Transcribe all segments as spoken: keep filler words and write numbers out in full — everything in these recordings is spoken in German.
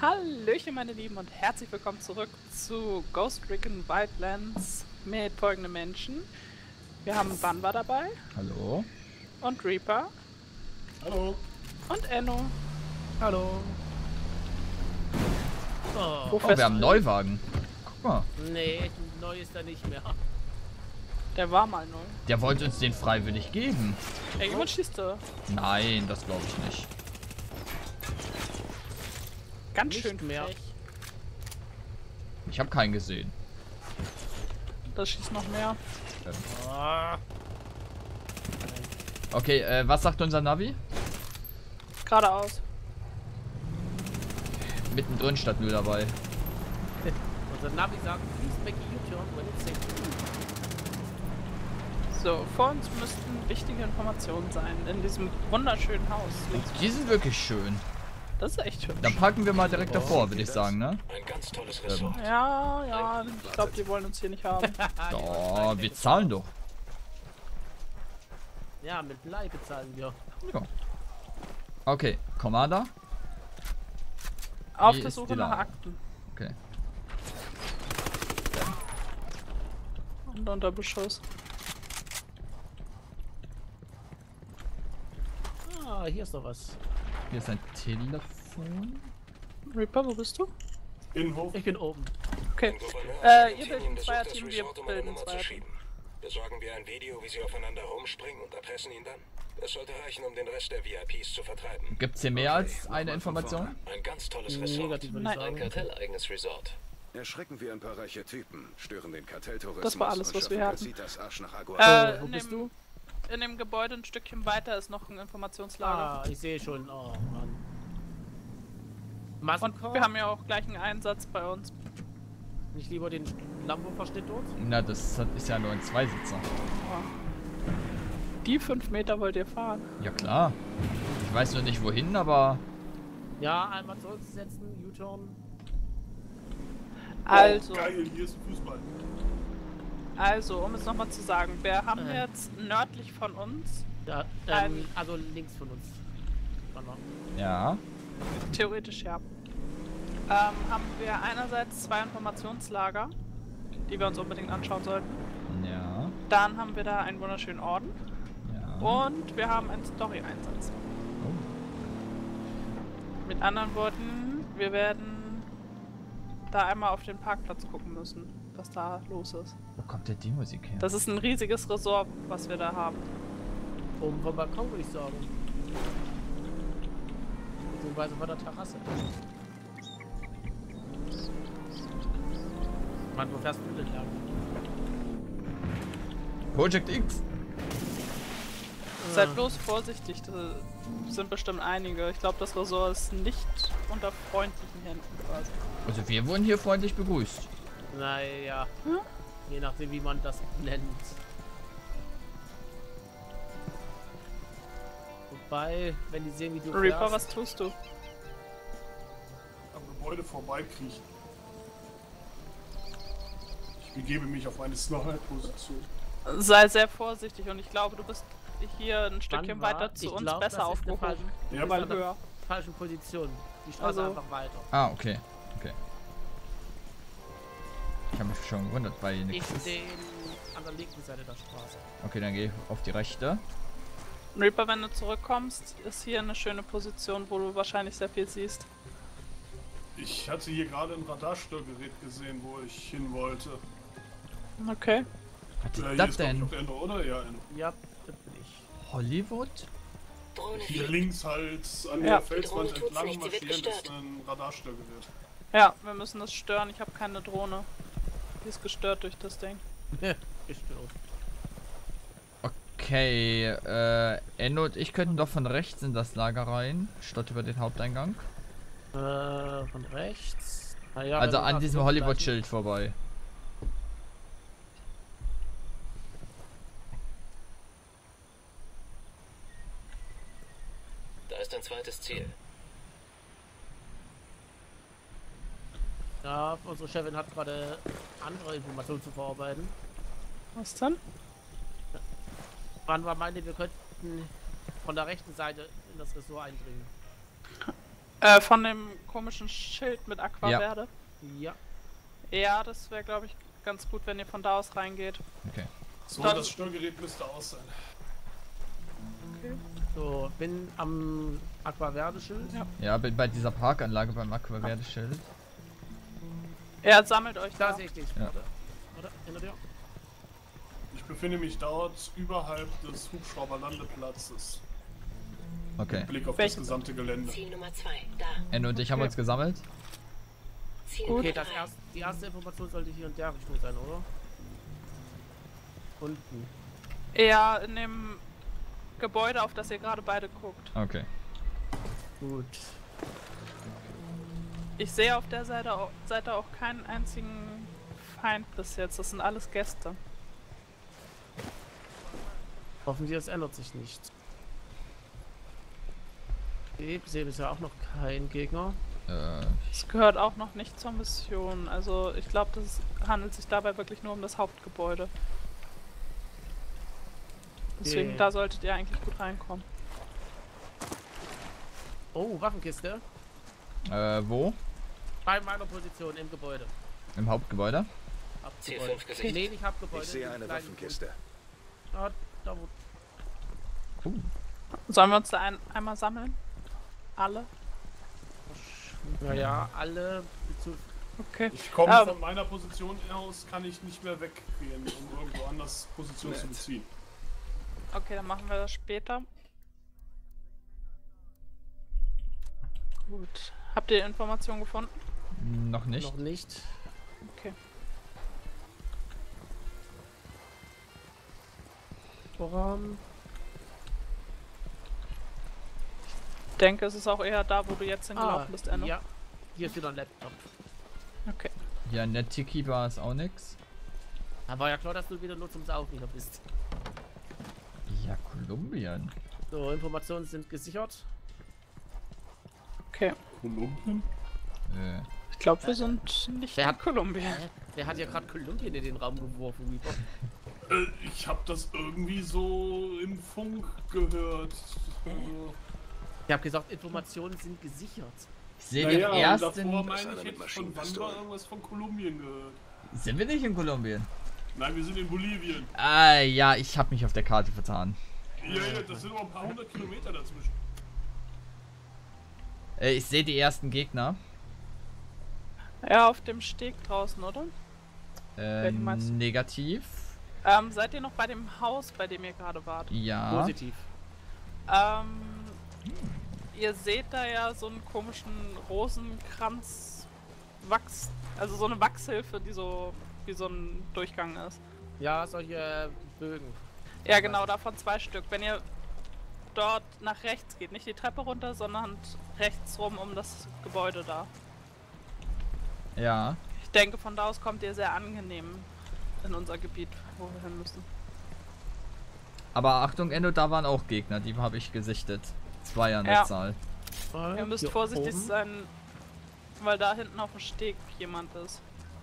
Hallöchen meine Lieben und herzlich willkommen zurück zu Ghost Recon Wildlands mit folgenden Menschen. Wir haben Banwa dabei. Hallo. Und Reaper. Hallo. Und Enno. Hallo. Oh, oh wir haben einen Neuwagen. Guck mal. Nee, neu ist er nicht mehr. Der war mal neu. Der wollte uns den freiwillig geben. Ey, jemand schießt da. Nein, das glaube ich nicht. Ganz Nicht schön mehr. frech. Ich habe keinen gesehen. Das schießt noch mehr. Ähm. Ah. Okay, äh, was sagt unser Navi? Geradeaus. Mittendrin statt nur dabei. Unser Navi sagt, please make a U-turn when it's safe. So, vor uns müssten wichtige Informationen sein in diesem wunderschönen Haus. Links. Die sind wirklich schön. Das ist echt hübsch. Dann parken wir mal direkt davor, würde ich sagen, ne? Ein ganz tolles Ressort. Ja, ja, ich glaube, die wollen uns hier nicht haben. Oh, wir zahlen doch. Ja, mit Leih bezahlen wir. Ja. Okay, Commander. Auf Wie der ist Suche die nach Lage? Akten. Okay. Und unter Beschuss. Ah, hier ist noch was. Hier ist ein Telefon. Reaper, wo bist du? Innenhof. Ich bin oben. Okay. Gouverneur Äh, ihr Argentinien bildet ein besucht Zweierteam, das wir Resort, um eine bilden ein Nummer zu Zweierteam. schieben. Besorgen wir ein Video, wie sie aufeinander rumspringen und erpressen ihn dann? Es sollte reichen, um den Rest der V I Ps zu vertreiben. Gibt's hier mehr als eine Information? Ein ganz tolles Ressort. Negativ würde ich Nein. Ein sagen. kartelleigenes Resort. Erschrecken wir ein paar reiche Typen, stören den Kartelltourismus Das war alles, und was wir schaffen hatten. Casitas Arsch nach Agua. Äh, wo in bist dem, du? in dem Gebäude ein Stückchen weiter ist noch ein Informationslager. Ah, ich sehe schon. Oh, Mann. Und Massenkorb? wir haben ja auch gleich einen Einsatz bei uns. Nicht lieber den Lambo-Verschnitt dort? Na, das hat- ist ja nur ein Zweisitzer. Die fünf Meter wollt ihr fahren? Ja klar. Ich weiß nur nicht wohin, aber Ja, einmal zurücksetzen, U-turn. Also, Oh, geil, hier ist Fußball. also, um es nochmal zu sagen, wir haben Äh. jetzt nördlich von uns, Ja, Ein- ähm, also links von uns. Warte mal. ja. theoretisch ja, ähm, haben wir einerseits zwei Informationslager, die wir uns unbedingt anschauen sollten. Ja. Dann haben wir da einen wunderschönen Orden. Ja. Und wir haben einen Story-Einsatz. Oh. Mit anderen Worten, wir werden da einmal auf den Parkplatz gucken müssen, was da los ist. Wo kommt denn die Musik her? Das ist ein riesiges Resort, was wir da haben. Oben vom Balkon würde ich sagen. Beziehungsweise von der Terrasse. Mann, wo fährst du denn lang? Project X. Seid bloß vorsichtig, da sind bestimmt einige. Ich glaube, das Resort ist nicht unter freundlichen Händen quasi. Also wir wurden hier freundlich begrüßt. Naja, Hm? je nachdem wie man das nennt. Wobei, wenn die sehen wie du Reaper, fährst, was tust du? Am Gebäude vorbeikriechen. Ich begebe mich auf eine Sniper-Position. Sei sehr vorsichtig und ich glaube, du bist hier ein Stückchen war- weiter zu ich uns glaub, besser das ist eine aufgehoben. falsche- Ja, das Mal ist eine höher. falsche Position. Die Straße Also- einfach weiter. Ah, okay. Okay. Ich habe mich schon gewundert, weil hier Ich nichts ist. den an der linken Seite der Straße. Okay, dann geh auf die rechte. Reaper, wenn du zurückkommst, ist hier eine schöne Position, wo du wahrscheinlich sehr viel siehst. Ich hatte hier gerade ein Radarstörgerät gesehen, wo ich hin wollte. Okay. Was Äh, ist hier das ist, glaub ich, denn? auch Ende, oder? Ja, Ende. Ja, das bin ich. Hollywood? Drohne Hier fliegt. links halt an Ja. der Felswand Die Drohne tut's entlang nicht, die wird marschieren ist gestört. ein Radarstörgerät. Ja, wir müssen das stören. Ich habe keine Drohne. Die ist gestört durch das Ding. Gestört. Okay, äh, Enno und ich könnten doch von rechts in das Lager rein, statt über den Haupteingang. Äh, von rechts. Ah, ja, Also wenn du an sagst, diesem so Hollywood-Schild vorbei. Da ist ein zweites Ziel. Ja, unsere Chefin hat gerade andere Informationen zu verarbeiten. Was denn? Wann war meinte, wir könnten von der rechten Seite in das Ressort eindringen. Äh, von dem komischen Schild mit Aquaverde? Ja. Ja, das wäre, glaube ich, ganz gut, wenn ihr von da aus reingeht. Okay. So, Dann- das Störgerät müsste aus sein. Okay. So, bin am Aquaverde-Schild. Ja. Ja, bin bei dieser Parkanlage beim Aquaverde-Schild. Ja, sammelt euch Da da. sehe ich dich. Ja. Warte, warte, hinter dir. Ich befinde mich dort überhalb des Hubschrauberlandeplatzes. Okay. Blick auf Welche- das gesamte Gelände. Ziel Nummer zwei, da. Enno und ich haben Okay. uns gesammelt. Ziel Gut. Okay, Nummer das drei. erst, die erste Information sollte hier in der Richtung sein, oder? Unten. Ja, in dem Gebäude, auf das ihr gerade beide guckt. Okay. Gut. Ich sehe auf der Seite auch, Seite auch keinen einzigen Feind bis jetzt. Das sind alles Gäste. Hoffen wir, es ändert sich nichts. Ich sehe bisher auch noch keinen Gegner. Äh, Es gehört auch noch nicht zur Mission. Also ich glaube, es handelt sich dabei wirklich nur um das Hauptgebäude. Deswegen, Okay. da solltet ihr eigentlich gut reinkommen. Oh, Waffenkiste. äh, wo? Bei meiner Position im Gebäude. Im Hauptgebäude? Ziel Hauptgebäude. fünf gesichtet. Nee, nicht Hauptgebäude. Ich sehe im eine kleinen Waffenkiste. Gebäude. Ah, da wo. Uh. Sollen wir uns da ein, einmal sammeln? Alle? Naja, alle. Zu, Okay. Ich komme Ähm. von meiner Position aus, kann ich nicht mehr weggehen, um irgendwo anders Position zu beziehen. Okay, dann machen wir das später. Gut. Habt ihr Informationen gefunden? Noch nicht. noch nicht. Okay. Voran. Ich denke, es ist auch eher da, wo du jetzt hingelaufen bist, Enno. Ja. Hier ist wieder ein Laptop. Okay. Ja, Nettiki war es auch nix. Da war ja klar, dass du wieder nur zum Saufen hier bist. Ja, Kolumbien. So, Informationen sind gesichert. Okay. Kolumbien? Äh, Ich glaube, wir sind nicht Wer in hat- Kolumbien. Hä? Wer hat ja gerade Kolumbien in den Raum geworfen, Reaper? Äh, ich habe das irgendwie so im Funk gehört. Also, Ich habe gesagt, Informationen sind gesichert. ich sehe naja, den und ersten. davor Das meine ist einer ich, mit hätte ich von wann war Maschinenpistolen. irgendwas von Kolumbien gehört. Sind wir nicht in Kolumbien? Nein, wir sind in Bolivien. Ah, ja, ich habe mich auf der Karte vertan. Ja, ja, das sind noch ein paar hundert Kilometer dazwischen. Äh, ich sehe die ersten Gegner. Ja, auf dem Steg draußen, oder? Äh, Welchen meinst du? negativ. Ähm, seid ihr noch bei dem Haus, bei dem ihr gerade wart? Ja. Positiv. Ähm, ihr seht da ja so einen komischen Rosenkranz Wachs, also so eine Wachshilfe, die so wie so ein Durchgang ist. Ja, solche Bögen. Ja, genau, davon zwei Stück. Wenn ihr dort nach rechts geht, nicht die Treppe runter, sondern rechts rum um das Gebäude da. Ja. Ich denke, von da aus kommt ihr sehr angenehm in unser Gebiet, wo wir hin müssen. Aber Achtung, Endo, da waren auch Gegner, die habe ich gesichtet. Zwei an der Ja. Zahl. Ihr müsst Hier vorsichtig oben. sein, weil da hinten auf dem Steg jemand ist.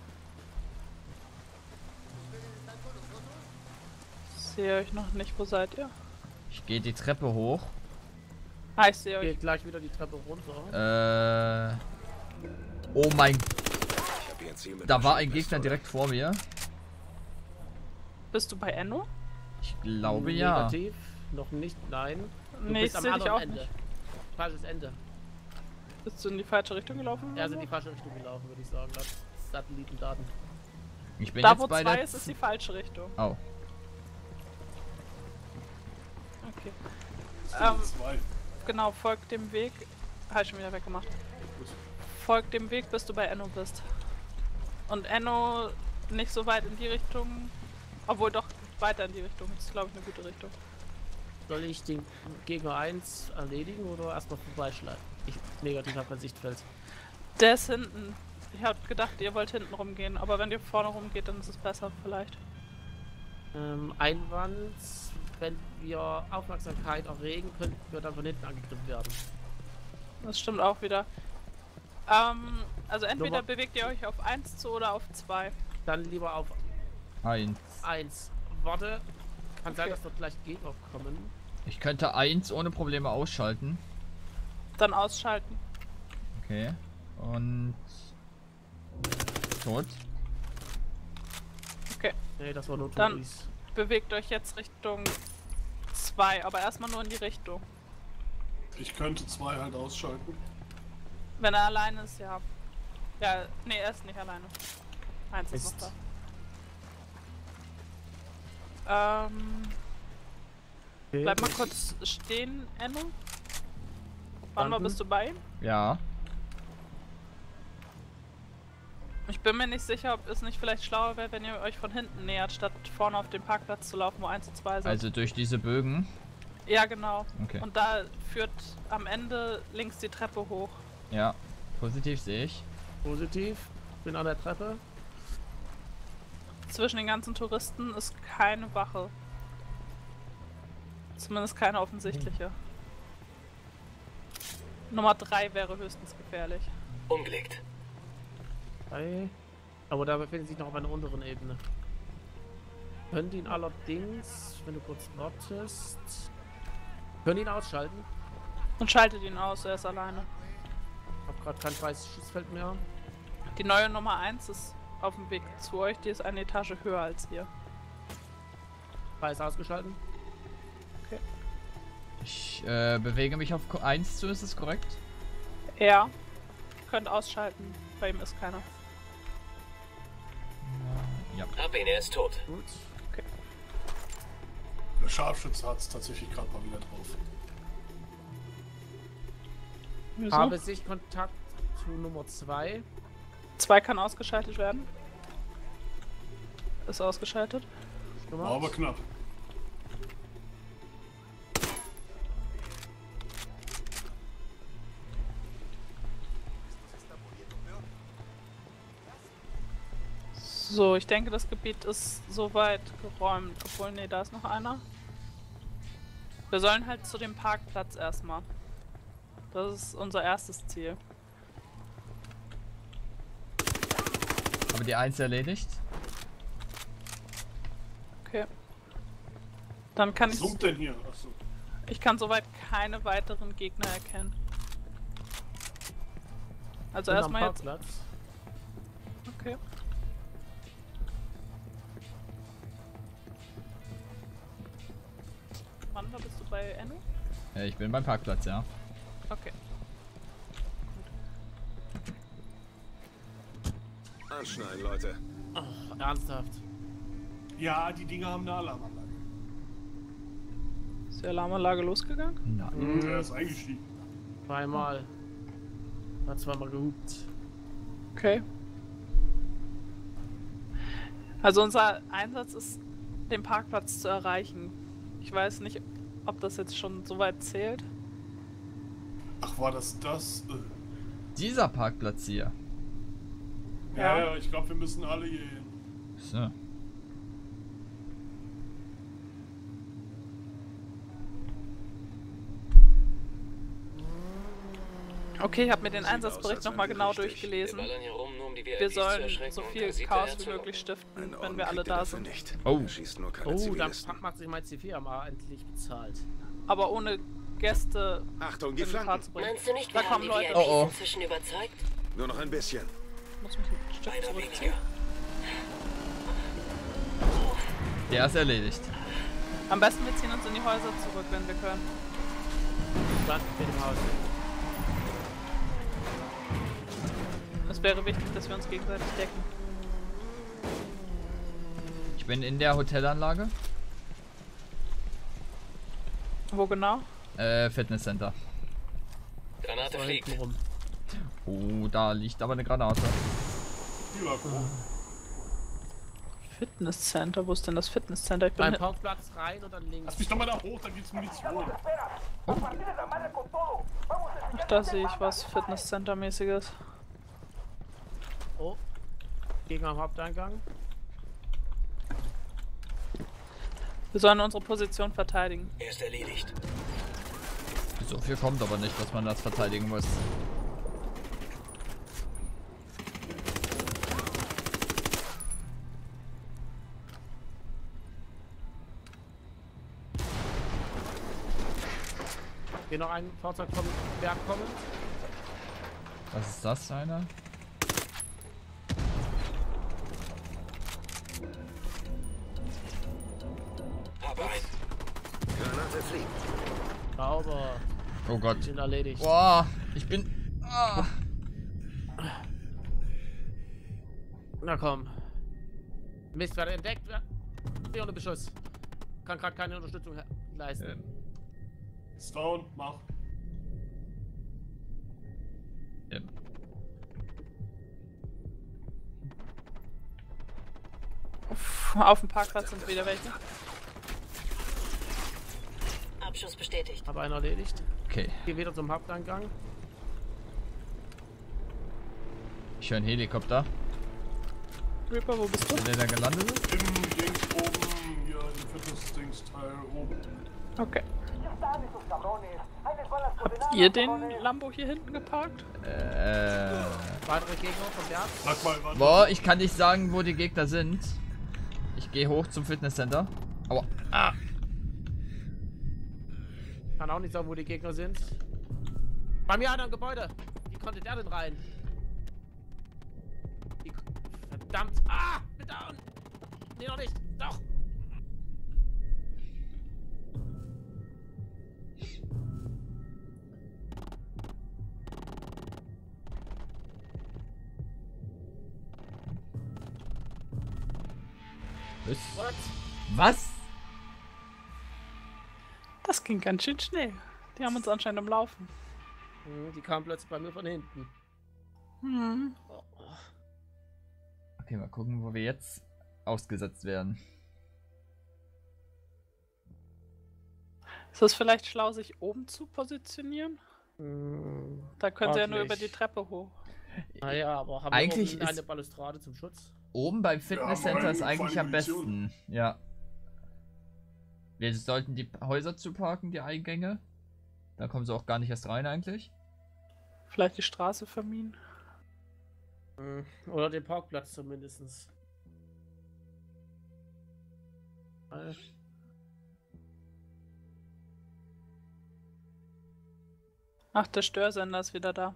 Ich sehe euch noch nicht, wo seid ihr? Ich gehe die Treppe hoch. Ah, ich sehe euch. Geht gleich wieder die Treppe runter. Äh. Oh mein. Ich habe hier ein Ziel mit Da war ein Gegner Maschinenpistolen. direkt vor mir. Bist du bei Enno? Ich glaube ja. Negativ. Noch nicht, nein. Du Nee, ich bist am sehe dich anderen auch Ende. nicht. Falsches Ende. Bist du in die falsche Richtung gelaufen? Er ist oder in die falsche Richtung gelaufen, würde ich sagen. Laut Satellitendaten. Ich bin Da, jetzt wo bei zwei der. ist, ist die falsche Richtung. Oh. Okay. Es Ähm, sind zwei. Genau, folgt dem Weg. Halt schon wieder weggemacht. Folgt dem Weg, bis du bei Enno bist. Und Enno nicht so weit in die Richtung. Obwohl doch weiter in die Richtung. Das ist, glaube ich, eine gute Richtung. Soll ich den Gegner eins erledigen oder erstmal vorbeischleifen? Ich negativ habe kein Sichtfeld. Der ist hinten. Ich hab gedacht, ihr wollt hinten rumgehen, aber wenn ihr vorne rumgeht, dann ist es besser vielleicht. Ähm, Einwand, wenn wir Aufmerksamkeit erregen, könnten wir dann von hinten angegriffen werden. Das stimmt auch wieder. Ähm, also entweder Nummer- bewegt ihr euch auf eins zu oder auf zwei. Dann lieber auf Eins. eins. Warte, kann sein, Okay. dass dort gleich Gegner kommen. Ich könnte eins ohne Probleme ausschalten. Dann ausschalten. Okay. Und... Tot. Okay. Nee, das war nur Dann- Touris. Bewegt euch jetzt Richtung zwei, aber erstmal nur in die Richtung. Ich könnte zwei halt ausschalten. Wenn er alleine ist, ja. Ja, nee, er ist nicht alleine. Eins ist, Ist. noch da. Ähm, Okay, bleib mal das- kurz stehen, Enno. Wann mal Danke. bist du bei ihm? Ja. Ich bin mir nicht sicher, ob es nicht vielleicht schlauer wäre, wenn ihr euch von hinten nähert, statt vorne auf den Parkplatz zu laufen, wo eins und zwei sind. Also durch diese Bögen. Ja, genau. Okay. Und da führt am Ende links die Treppe hoch. Ja. Positiv sehe ich. Positiv. Bin an der Treppe. Zwischen den ganzen Touristen ist keine Wache. Zumindest keine offensichtliche. Nummer drei wäre höchstens gefährlich. Umgelegt. Drei. Aber da befindet sich noch auf einer unteren Ebene. Könnt ihn allerdings, wenn du kurz wartest, könnt ihn ausschalten. Und schaltet ihn aus, er ist alleine. Hab gerade kein freies Schussfeld mehr. Die neue Nummer eins ist auf dem Weg zu euch, die ist eine Etage höher als ihr. Frei ist ausgeschalten. Ich äh, bewege mich auf eins zu, ist es korrekt? Ja. Könnt ausschalten, bei ihm ist keiner. Ja. Hab ihn, er ist tot. Gut. Der Scharfschütze hat es tatsächlich gerade mal wieder drauf. Wieso? Habe sich Kontakt zu Nummer zwei. Zwei kann ausgeschaltet werden. Ist ausgeschaltet. War aber knapp. So, ich denke, das Gebiet ist soweit geräumt. Obwohl, nee, da ist noch einer. Wir sollen halt zu dem Parkplatz erstmal. Das ist unser erstes Ziel. Aber die eins erledigt. Okay. Dann kann Was ich. summt denn hier? Achso. Ich kann soweit keine weiteren Gegner erkennen. Also Bin am erstmal jetzt. Parkplatz. Okay. Wann da bist du bei Enno? Ja, ich bin beim Parkplatz, ja. Okay. Anschneiden, Leute. Ach, ernsthaft. Ja, die Dinger haben eine Alarmanlage. Ist die Alarmanlage losgegangen? Nein. Mhm. Der ist eingestiegen. Zweimal. Hat zweimal gehupt. Okay. Also unser Einsatz ist, den Parkplatz zu erreichen. Ich weiß nicht, ob das jetzt schon so weit zählt. Ach, war das das? Äh. Dieser Parkplatz hier. Ja, Ja. ja, ich glaube, wir müssen alle hier hin. So. Okay, ich habe mir den Sieht Einsatzbericht aus, als nochmal wären genau wir richtig. Wir durchgelesen. ballern hier rum, nur um die V I Ps Wir zu sollen erschrecken so und viel Parasiten Chaos wie herzulocken. möglich stiften, Einen wenn Orden wir alle kriegt er da dafür sind. nicht. Oh. Er schießt nur keine Oh, dann Zivilisten. macht sich mein C vier mal endlich bezahlt. Aber ohne Gäste Achtung, in die Gefahr Flanken. zu bringen. Meinst du nicht, Da wir haben kommen die Leute. V I Ps Oh, oh. inzwischen überzeugt? Nur noch ein bisschen. Ich muss mich ein Stück Einer zurückziehen. weniger. Der ist erledigt. Am besten wir ziehen uns in die Häuser zurück, wenn wir können. Dann mit dem Haus. Es wäre wichtig, dass wir uns gegenseitig decken. Ich bin in der Hotelanlage. Wo genau? Äh, Fitnesscenter. Granate So fliegt. hinten rum. Oh, da liegt aber eine Granate. Die war grob. Fitnesscenter, wo ist denn das Fitnesscenter? Ich bin Beim hin- Parkplatz rein und dann links. Lass mich doch mal da hoch, dann gibt's Munition. Da sehe ich was Fitnesscenter-mäßiges. Oh. Gegner am Haupteingang. Wir sollen unsere Position verteidigen. Er ist erledigt. So viel kommt aber nicht, dass man das verteidigen muss. Hier noch ein Fahrzeug vom Berg kommen. Was ist das, einer? Habe einen. Granate fliegt. Sauber. Oh Gott. Die sind erledigt. Boah, ich bin... Ah. Na komm. Mist, gerade entdeckt. Bin ohne Beschuss. Kann gerade keine Unterstützung leisten. Ähm. Stone, mach. Ähm. Uff, auf dem Parkplatz sind wieder welche. Abschuss bestätigt. Habe einen erledigt. Okay. Geh wieder zum Haupteingang. Ich höre einen Helikopter. Reaper, wo bist du? Ist der da gelandet ist? Im Dings oben, hier im Fitness-Dings-Teil oben. Okay. Habt ihr den Lambo hier hinten geparkt? Äh. Weitere Gegner vom Berg. Sag mal, warte. Boah, ich kann nicht sagen, wo die Gegner sind. Ich gehe hoch zum Fitnesscenter. Aua. Ah. Kann auch nicht sagen, wo die Gegner sind. Bei mir einer im Gebäude. Wie konnte der denn rein? Wie, verdammt. Ah! Bin down! Nee, noch nicht. Doch! Was? What? Was? Das ging ganz schön schnell. Die haben uns anscheinend am Laufen. Hm, die kamen plötzlich bei mir von hinten. Hm. Oh, oh. Okay, mal gucken, wo wir jetzt ausgesetzt werden. Ist es vielleicht schlau, sich oben zu positionieren? Hm, Da können sie ja nur über fraglich. die Treppe hoch. Naja, aber haben Eigentlich wir oben ist- eine Balustrade zum Schutz? Oben beim Fitnesscenter aber ist eigentlich am Munition. besten. Ja. Wir sollten die Häuser zuparken, die Eingänge. Da kommen sie auch gar nicht erst rein eigentlich. Vielleicht die Straße vermieden. Hm, oder den Parkplatz zumindest. Äh, Ach, der Störsender ist wieder da.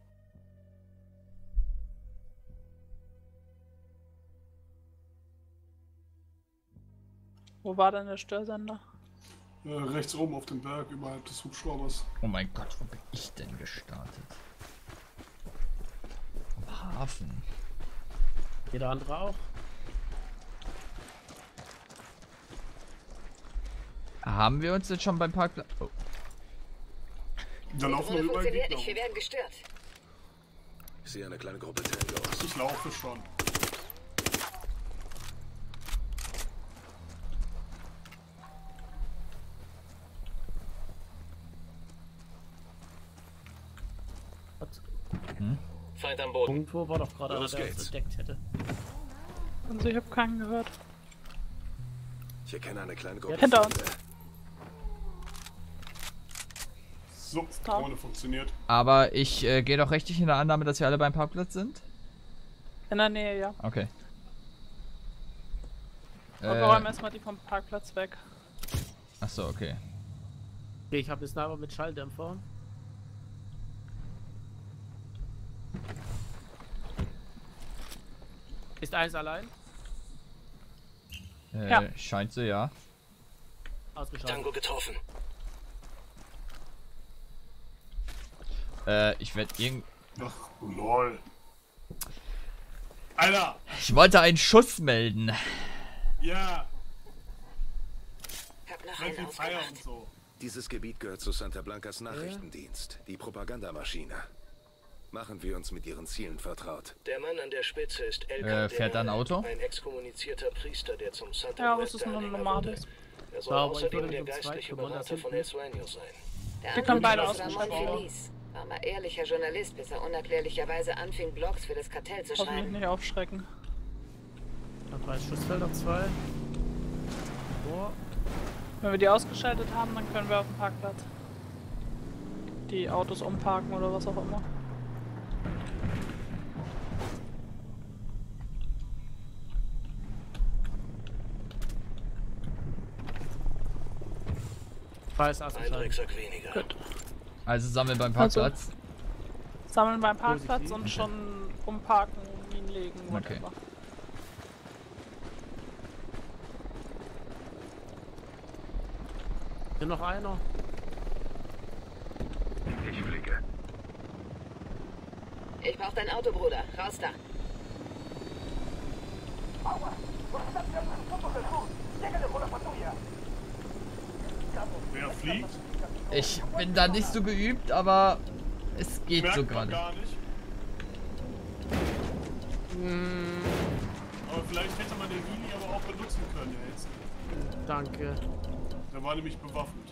Wo war denn der Störsender? Äh, rechts oben auf dem Berg, überhalb des Hubschraubers. Oh mein Gott, wo bin ich denn gestartet? Am Hafen. jeder andere auch. Haben wir uns jetzt schon beim Parkplatz... Oh. Da laufen noch Drohne überall funktioniert Gegner nicht, wir rum. werden gestört. Ich sehe eine kleine Gruppe Tangos. Ich laufe schon. Feind am Boden. Irgendwo war doch gerade einer, Los der uns geht's. entdeckt hätte. Also ich habe keinen gehört. Ich erkenne eine kleine Gruppe. Hinter uns. Feinde. So, Stop. Drohne funktioniert. Aber ich äh, gehe doch richtig in der Annahme, dass wir alle beim Parkplatz sind? In der Nähe, ja. Okay. Aber wir räumen Äh, erstmal die vom Parkplatz weg. achso, okay. Okay, ich habe eine Sniper mit Schalldämpfer. Ist eins allein? Äh, Ja. Scheint so, ja. Ausgeschaltet. Tango getroffen. Äh, ich werde irgend... Ach, lol. Alter! Ich wollte einen Schuss melden. Ja! Hab noch Friendly einen Fire ausgemacht. und so. Dieses Gebiet gehört zu Santa Blancas Nachrichtendienst, die Propagandamaschine. Machen wir uns mit ihren Zielen vertraut. Der Mann an der Spitze ist El Äh, fährt da ein Calderone, Auto? ein exkommunizierter Priester, der zum Santa Ja, aber es ist nur ein Anhänger normales. wurde. Er soll Ja, aber ich außerdem würde der mit dem geistliche zweiten Mann Berater von hinten. El Sueño sein. Der Die können beide Angeklagte war ausgeschaltet werden. Monfeliz. Armer ehrlicher Journalist, bis er unerklärlicherweise anfing, Blogs für das Kartell zu Hoffentlich schreiben. nicht aufschrecken. Dann drei Schussfelder, zwei. Vor. Wenn wir die ausgeschaltet haben, dann können wir auf dem Parkplatz die Autos umparken oder was auch immer. Zwei ist Ein ausgeschaltet. Drecksack weniger. Gut. Also sammeln beim Also- Parkplatz. Sammeln beim Parkplatz Positiv. und Okay. schon umparken, Minen legen, Okay. whatever. Hier noch einer. Ich fliege. Ich brauch dein Auto, Bruder. Raus da. Wer fliegt? Ich bin da nicht so geübt, aber es geht Merkt so man gerade. gar nicht. Hm, Aber vielleicht hätte man den Heli aber auch benutzen können, ja jetzt. danke. Der war nämlich bewaffnet.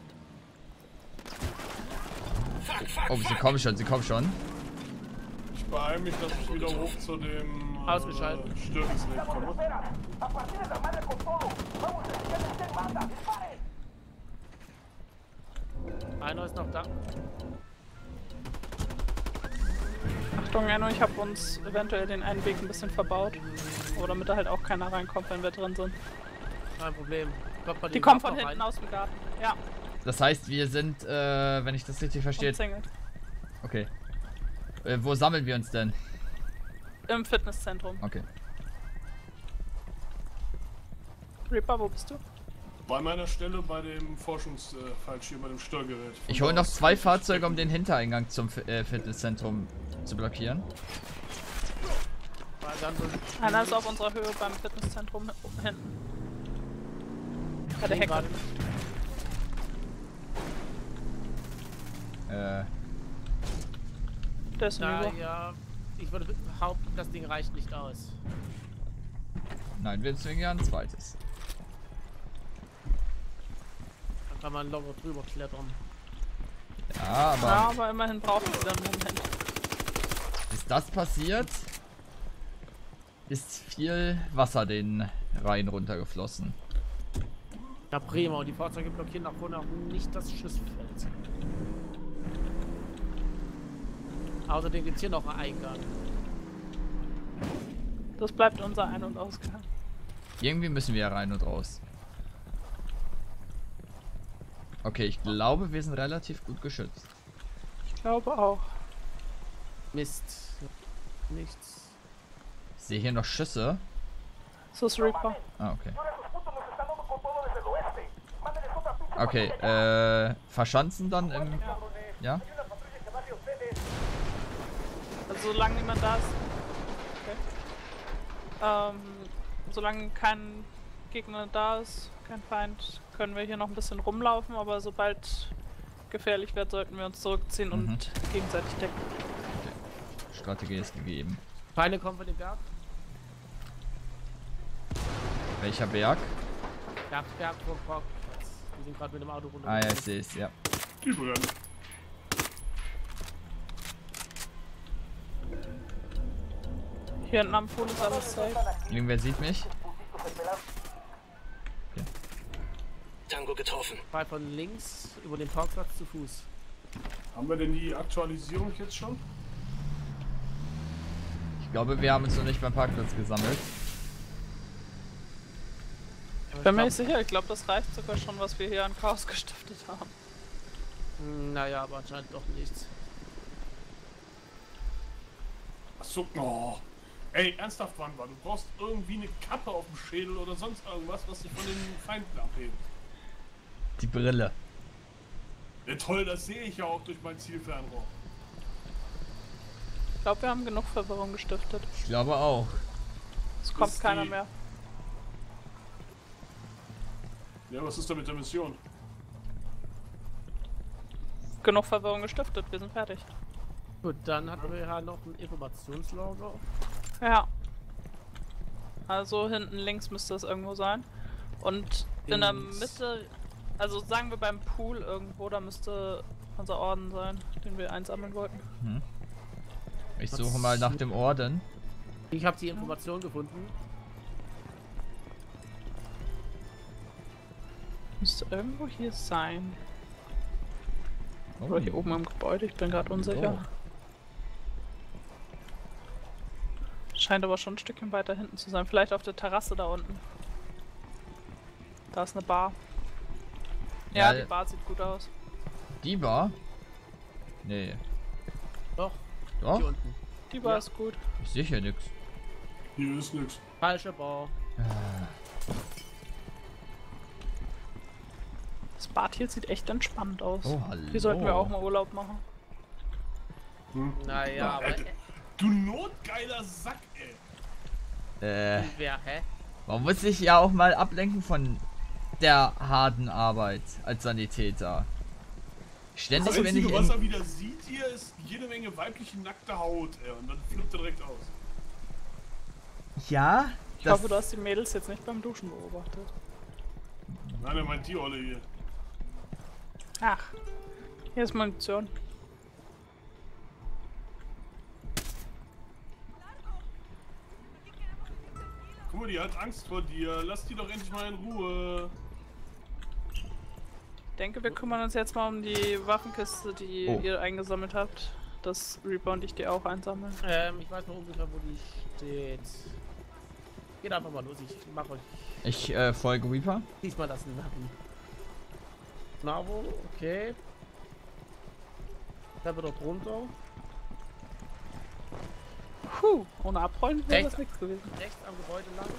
Fuck, fuck, Oh, sie fuck. kommen schon, sie kommen schon. Ich beeile mich, dass ich wieder hoch zu dem Ausgeschaltet. äh, Stirngesnake komme. Einer ist noch da. Achtung, Enno, ich habe uns eventuell den einen Weg ein bisschen verbaut. Aber damit da halt auch keiner reinkommt, wenn wir drin sind. Kein Problem. Kommt bei Die dem kommen Garten von noch hinten rein. aus dem Garten. Ja, Das heißt, wir sind, äh, wenn ich das richtig verstehe. umzingelt. Okay. Äh, wo sammeln wir uns denn? Im Fitnesszentrum. Okay. Reaper, wo bist du? Bei meiner Stelle bei dem Forschungsfallschirm, bei dem Steuergerät. Von Ich da hole noch aus zwei kann ich Fahrzeuge, um stecken. den Hintereingang zum Fi- äh, Fitnesszentrum zu blockieren. Weil dann so- Einer ist auf unserer Höhe beim Fitnesszentrum hinten. Bei der Hecke. gerade- Äh, Der ist Ja, hinüber. ja. Ich würde behaupten, das Ding reicht nicht aus. nein, wir zwingen ja ein zweites. Dann kann man locker drüber klettern. Ja, aber Ja, aber immerhin brauchen wir dann einen Moment. bis das passiert, ist viel Wasser den Rhein runtergeflossen. Ja, prima. Und die Fahrzeuge blockieren nach vorne auch nicht das Schussfeld. Außerdem gibt es hier noch einen Eingang. Das bleibt unser Ein- und Ausgang. Irgendwie müssen wir ja rein und raus. Okay, ich glaube, wir sind relativ gut geschützt. Ich glaube auch. Mist. Nichts. Ich sehe hier noch Schüsse. Das ist Reaper. Ah, okay. Okay, äh, verschanzen dann im... Ja? Also solange niemand da ist. Okay. Ähm, solange kein Gegner da ist, kein Feind, können wir hier noch ein bisschen rumlaufen, aber sobald gefährlich wird, sollten wir uns zurückziehen Mhm. und gegenseitig decken. Strategie ist gegeben. Feinde kommen von dem Berg. Welcher Berg? Berg, Berg vom Parkplatz. Die sind gerade mit dem Auto runter. Ah ja, ich sehe es, ja. Die brennen. Hier hinten am Pool ist alles safe. Irgendwer sieht mich. Tango getroffen. Zwei von links über den Parkplatz zu Fuß. Haben wir denn die Aktualisierung jetzt schon? Ich glaube, wir haben uns noch nicht beim Parkplatz gesammelt. Ich bin mir nicht sicher, ich glaube, das reicht sogar schon, was wir hier an Chaos gestiftet haben. Hm, Naja, aber anscheinend doch nichts. Achso, oh. Ey, ernsthaft, Wanda, du brauchst irgendwie eine Kappe auf dem Schädel oder sonst irgendwas, was dich von den Feinden abhebt. Die Brille. Ja toll, das sehe ich ja auch durch mein Zielfernrohr. Ich glaube, wir haben genug Verwirrung gestiftet. Ich glaube auch. Es kommt ist keiner die- mehr. Ja, was ist da mit der Mission? Genug Verwirrung gestiftet, wir sind fertig. Gut, dann hatten wir ja noch ein Informationslager. Ja. Also hinten links müsste es irgendwo sein. Und in der Links. Mitte, also sagen wir beim Pool irgendwo, da müsste unser Orden sein, den wir einsammeln wollten. Ich suche mal nach dem Orden. Ich habe die Information gefunden. Müsste irgendwo hier sein. Oh, Oder hier oben im Gebäude, ich bin gerade unsicher. Scheint aber schon ein Stückchen weiter hinten zu sein. Vielleicht auf der Terrasse da unten. Da ist eine Bar. Ja, Ja, die Bar sieht gut aus. Die Bar? Nee. Doch. Doch, Hier unten. Die war Ja. es gut. ich sehe hier nix. Hier ist nix. Falscher Bau. Das Bad hier sieht echt entspannt aus. Oh, hallo. Hier sollten wir auch mal Urlaub machen. Naja, aber. Alter, du notgeiler Sack, ey. Äh, Wer, hä? man muss sich ja auch mal ablenken von der harten Arbeit als Sanitäter. Ständig, Das wenn ich Einzige, was in... er wieder sieht hier, ist jede Menge weibliche nackte Haut, ey. Und dann flippt er direkt aus. Ja? Ich Das, hoffe, du hast die Mädels jetzt nicht beim Duschen beobachtet. Nein, er meint die Olle hier. Ach, hier ist Munition. Guck mal, die hat Angst vor dir. Lass die doch endlich mal in Ruhe. Ich denke, wir kümmern uns jetzt mal um die Waffenkiste, die Oh. ihr eingesammelt habt. Das Reaper und ich die auch einsammeln. Ähm, ich weiß noch ungefähr, wo die steht. Geht einfach mal los, ich mach euch ich äh, folge Reaper. diesmal das Nacken. Bravo, okay. Da wird dort runter. Puh, ohne Abrollen wäre Echt? das nichts gewesen. Rechts am Gebäude lang.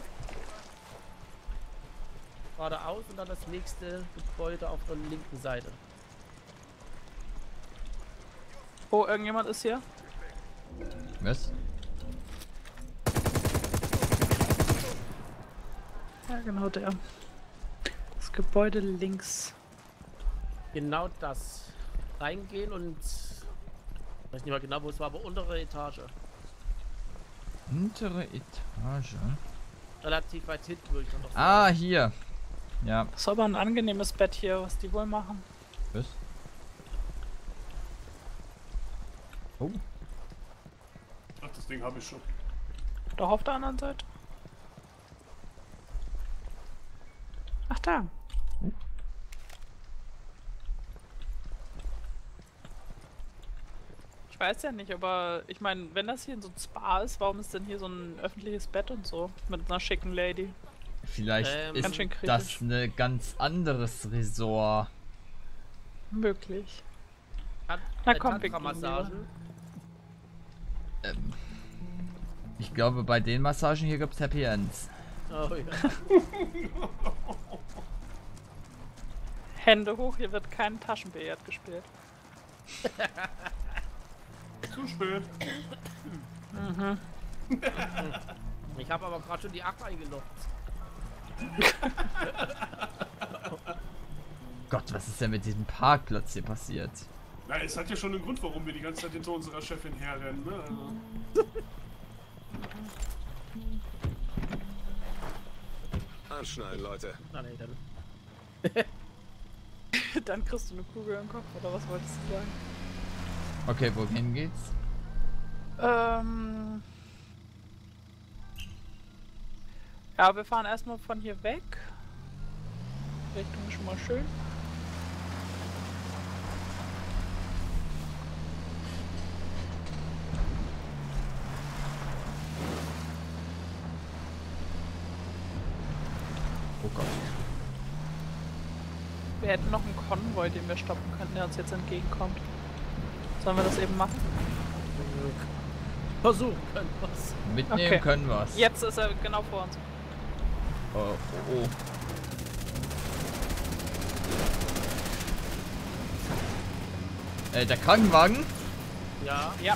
Geradeaus und dann das nächste Gebäude auf der linken Seite. Oh, irgendjemand ist hier. Was? Ja, genau der. Das Gebäude links. Genau das. Reingehen und... Ich weiß nicht mal genau, wo es war, aber untere Etage. Untere Etage. Relativ weit hinten würde ich dann noch sagen. Ah, hier. Ja. Das ist aber ein angenehmes Bett hier, was die wohl machen. Was? Oh. Ach, das Ding habe ich schon. Doch auf der anderen Seite. Ach da. Ich weiß ja nicht, aber ich meine, wenn das hier so ein Spa ist, warum ist denn hier so ein öffentliches Bett und so? Mit einer schicken Lady. Vielleicht Ähm, ist Ganz schön kritisch. das ein ganz anderes Resort. Möglich. Hat, Na äh, komm, wir gehen Tantra-Massagen. Ähm, ich glaube, bei den Massagen hier gibt es Happy Ends. Oh ja. Hände hoch, hier wird kein Taschenbillard gespielt. Zu spät. Ich habe aber gerade schon die acht eingeloggt. Gott, was ist denn mit diesem Parkplatz hier passiert? Na, es hat ja schon einen Grund, warum wir die ganze Zeit hinter unserer Chefin herrennen, ne? Also. Anschnallen, Leute. Na nee, dann. Dann kriegst du eine Kugel im Kopf, oder was wolltest du sagen? Okay, wohin geht's? Ähm. Ja, wir fahren erstmal von hier weg. Richtung ist schon mal schön. Oh Gott. Wir hätten noch einen Konvoi, den wir stoppen könnten, der uns jetzt entgegenkommt. Sollen wir das eben machen? Versuchen können was. Mitnehmen Okay. können wir's. Jetzt ist er genau vor uns. Oh, oh, oh. Äh, der Krankenwagen? Ja, Ja.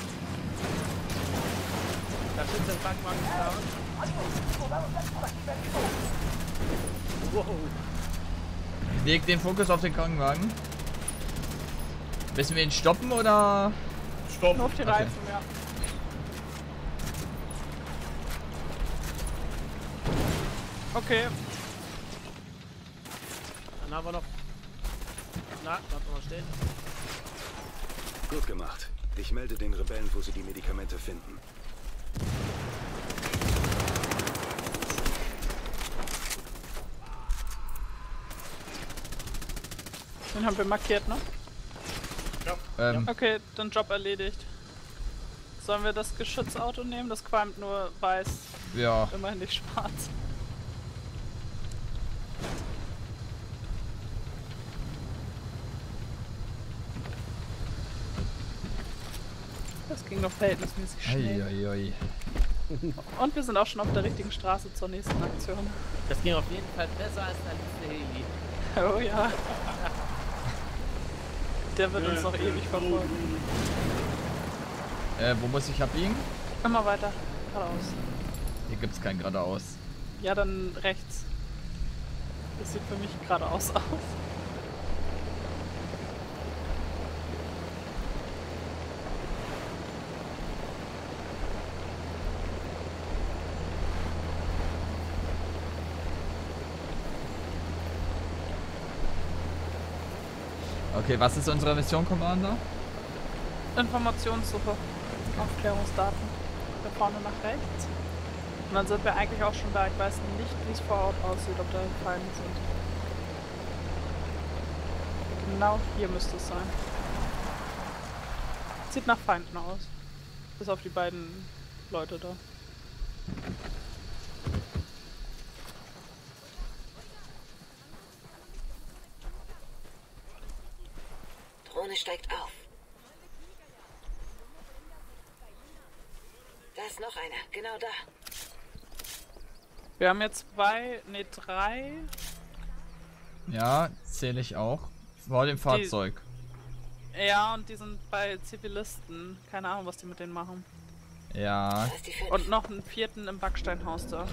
da steht der Krankenwagen da. Wow. Leg den Fokus auf den Krankenwagen. Müssen wir ihn stoppen oder? Stopp. Nur auf die Okay. Reifen, ja. Okay, Dann haben wir noch. Na, bleib mal stehen. Gut gemacht. Ich melde den Rebellen, wo sie die Medikamente finden. den haben wir markiert, ne? Ähm, Okay, dann Job erledigt. Sollen wir das Geschützauto nehmen? Das qualmt nur weiß, ja. immerhin nicht schwarz. Das ging noch verhältnismäßig schnell. Eieiei. Und wir sind auch schon auf der richtigen Straße zur nächsten Aktion. Das ging auf jeden Fall besser als der letzte Heli. Oh ja. Der wird uns noch ewig verfolgen. Äh, wo muss ich abbiegen? Immer weiter. Geradeaus. Hier gibt's kein geradeaus. Ja, dann rechts. Das sieht für mich geradeaus aus. Okay, was ist unsere Mission, Commander? Informationssuche. Aufklärungsdaten. Wir vorne nach rechts. Und dann sind wir eigentlich auch schon da. Ich weiß nicht, wie es vor Ort aussieht, ob da Feinde sind. Genau hier müsste es sein. Sieht nach Feinden aus. Bis auf die beiden Leute da. Drohne steigt auf. Da ist noch einer, genau da. Wir haben jetzt zwei, ne drei. Ja, zähle ich auch. Vor dem Fahrzeug. Ja, und die sind bei Zivilisten. Keine Ahnung, was die mit denen machen. Ja. Da ist die fünf. Und noch einen vierten im Backsteinhaus da.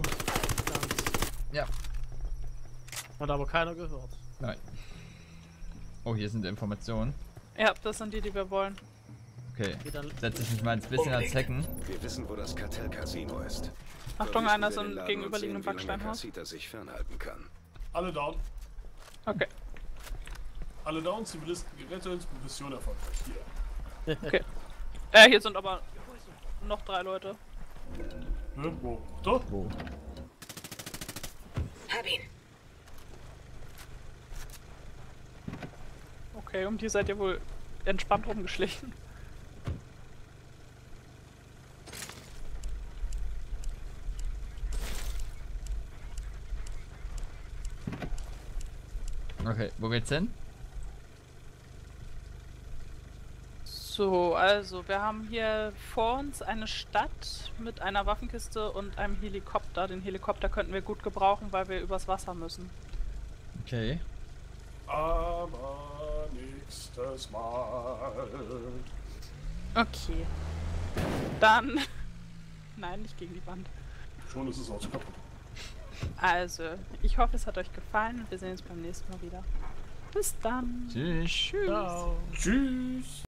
Ja. Hat aber keiner gehört. Nein. Oh, hier sind Informationen. Ja, das sind die, die wir wollen. Okay. Okay, dann Setze ich mich mal ein bisschen als Hacken. Wir wissen, wo das Kartell-Casino ist. Achtung, Verwüsten einer wir ist den im Laden gegenüberliegenden und sehen, wie lange Backsteinhaus. Casita sich fernhalten kann. Alle down. Okay. Alle down, Zivilisten gerettet, Mission erfolgreich. Hier. Okay. Äh, hier sind aber noch drei Leute. Ne? Wo? Da? Wo? Hab ihn. Okay, um die seid ihr wohl entspannt rumgeschlichen. Okay, wo geht's hin? So, also wir haben hier vor uns eine Stadt mit einer Waffenkiste und einem Helikopter. Den Helikopter könnten wir gut gebrauchen, weil wir übers Wasser müssen. Okay. Aber nächstes Mal. Okay. Dann... Nein, nicht gegen die Wand. Schon ist es auch kaputt. Also, ich hoffe, es hat euch gefallen und wir sehen uns beim nächsten Mal wieder. Bis dann. Tschüss. Tschüss. ciao. Tschüss.